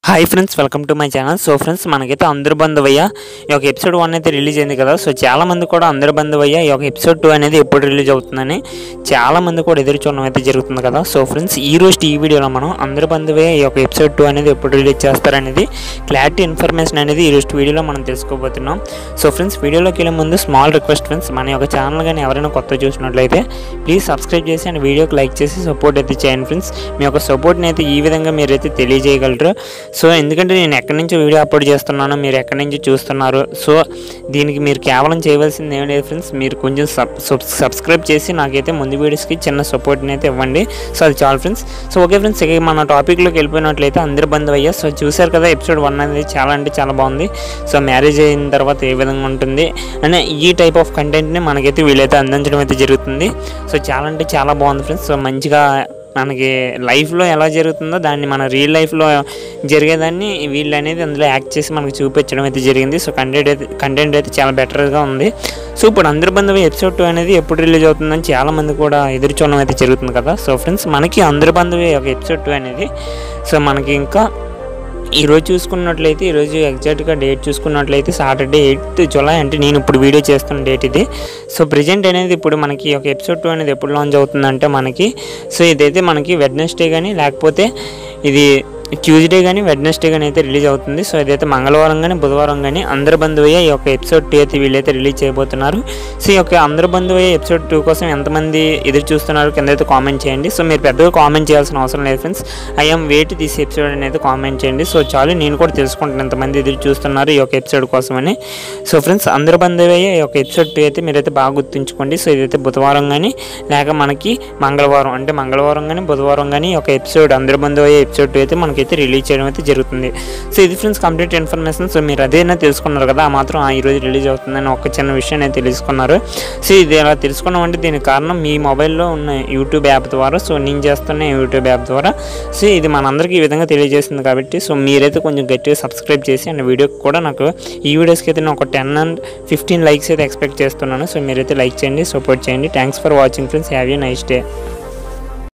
High friends welcome to my channel. So friends मनकैते अंदर बंधुवయ్య एपिसोड 1 అయితే రిలీజ్ అయింది కదా। సో చాలా మంది కూడా అందరు బంధువయ్య ఎపిసోడ్ 2 అనేది ఎప్పుడు రిలీజ్ అవుతుందని చాలా మంది కూడా ఎదురు చూడడం అయితే జరుగుతుంది కదా। సో ఫ్రెండ్స్ ఈ రోజు ఈ వీడియోలో మనం అందరు బంధువయ్య ఎపిసోడ్ 2 అనేది ఎప్పుడు రిలీజ్ చేస్తారనేది క్లారిటీ ఇన్ఫర్మేషన్ అనేది ఈ రోజు వీడియోలో మనం తెలుసుకోబోతున్నాం। సో ఫ్రెండ్స్ వీడియోలోకి వెళ్ళే ముందు స్మాల్ రిక్వెస్ట్ ఫ్రెండ్స్, మన యొక్క ఛానల్ గాని ఎవరైనా కొత్తగా చూసినట్లయితే ప్లీజ్ సబ్స్క్రైబ్ చేసి అండ్ వీడియోకి లైక్ చేసి సపోర్ట్ అయితే చేయండి ఫ్రెండ్స్। మీ యొక్క సపోర్ట్ని అయితే ఈ విధంగా మీరైతే తెలియజేయగలరు। సో ఎందుకంటే నేను ఎక్కడి నుంచి వీడియో అప్లోడ్ చేస్తున్నానో మీరు ఎక్కడి నుంచి చూస్తున్నారు, సో దీనికి మీరు కేవలం చేయవలసింది ఏం లేదు ఫ్రెండ్స్, మీరు కొంచెం సబ్స్క్రైబ్ చేసి నాకైతే ముందు వీడియోస్కి చిన్న సపోర్ట్ని అయితే ఇవ్వండి। సో అది చాలు ఫ్రెండ్స్। సో ఓకే ఫ్రెండ్స్, ఇక మన టాపిక్లోకి వెళ్ళిపోయినట్లయితే అందరు బంధువయ్య సో చూశారు కదా, ఎపిసోడ్ 1 అనేది చాలా అంటే చాలా బాగుంది। సో మ్యారేజ్ అయిన తర్వాత ఏ విధంగా ఉంటుంది అనే ఈ టైప్ ఆఫ్ కంటెంట్ని మనకైతే వీళ్ళైతే అందించడం అయితే జరుగుతుంది। సో చాలా అంటే చాలా బాగుంది ఫ్రెండ్స్। సో మంచిగా మనకి లైఫ్లో ఎలా జరుగుతుందో దాన్ని మన రియల్ లైఫ్లో జరిగేదాన్ని వీళ్ళు అనేది అందులో యాక్ట్ చేసి మనకు చూపించడం అయితే జరిగింది। సో కంటెంట్ అయితే చాలా బెటర్గా ఉంది। సో ఇప్పుడు అందరి బంధువు ఎపిసోడ్ 2 అనేది ఎప్పుడు రిలీజ్ అవుతుందని చాలామంది కూడా ఎదురు చూడడం అయితే జరుగుతుంది కదా। సో ఫ్రెండ్స్ మనకి అందరి బంధువు ఎపిసోడ్ 2 అనేది సో మనకి ఇంకా ఈరోజు చూసుకున్నట్లయితే ఈరోజు ఎగ్జాక్ట్గా డేట్ చూసుకున్నట్లయితే సాటర్డే 8th జూలై, అంటే నేను ఇప్పుడు వీడియో చేస్తున్న డేట్ ఇది। సో ప్రజెంట్ అనేది ఇప్పుడు మనకి ఎపిసోడ్ 2 అనేది ఎప్పుడు లాంచ్ అవుతుందంటే మనకి సో ఇదైతే మనకి వెడ్నెస్డే కానీ లేకపోతే ఇది ట్యూస్డే కానీ వెడ్నెస్డే కానీ అయితే రిలీజ్ అవుతుంది। సో ఇదైతే మంగళవారం కానీ బుధవారం కానీ అందరి బంధువయ్య ఎపిసోడ్ 2 అయితే వీళ్ళైతే రిలీజ్ చేయబోతున్నారు। సో అందరి బంధువయ్య ఎపిసోడ్ 2 కోసం ఎంతమంది ఎదురు చూస్తున్నారు కింద అయితే కామెంట్ చేయండి। సో మీరు పెద్దగా కామెంట్ చేయాల్సిన అవసరం లేదు friends, I'm wait this episode అనేది కామెంట్ చేయండి। సో చాలు, నేను కూడా తెలుసుకుంటాను ఎంతమంది ఎదురు చూస్తున్నారు ఈ ఎపిసోడ్ కోసం అని। సో ఫ్రెండ్స్ అందరి బంధువయ్య ఎపిసోడ్ 2 అయితే మీరైతే బాగా గుర్తుంచుకోండి। సో ఇదైతే బుధవారం కానీ లేక మనకి మంగళవారం, అంటే మంగళవారం కానీ బుధవారం కానీ ఎపిసోడ్ అందరి బంధువయ్య ఎపిసోడ్ 2 అయితే మనకైతే రిలీజ్ చేయడం అయితే జరుగుతుంది। సో ఇది ఫ్రెండ్స్ కంప్లీట్ ఇన్ఫర్మేషన్। సో మీరు అదేనా తెలుసుకున్నారు కదా, ఆ మాత్రం ఈరోజు రిలీజ్ అవుతుందని ఒక చిన్న విషయాన్ని అయితే తెలుసుకున్నారు। సో ఇది ఎలా తెలుసుకున్నామంటే దీనికి కారణం మీ మొబైల్లో ఉన్న యూట్యూబ్ యాప్ ద్వారా, సో నేను చేస్తున్న యూట్యూబ్ యాప్ ద్వారా సో ఇది మనందరికీ ఈ విధంగా తెలియజేస్తుంది కాబట్టి సో మీరైతే కొంచెం గట్టిగా సబ్స్క్రైబ్ చేసి అండ్ వీడియోకి కూడా నాకు ఈ వీడియోస్కి అయితే నేను ఒక 10 and 15 లైక్స్ అయితే ఎక్స్పెక్ట్ చేస్తున్నాను। సో మీరైతే లైక్ చేయండి, సపోర్ట్ చేయండి। Thanks for watching friends, have a nice day.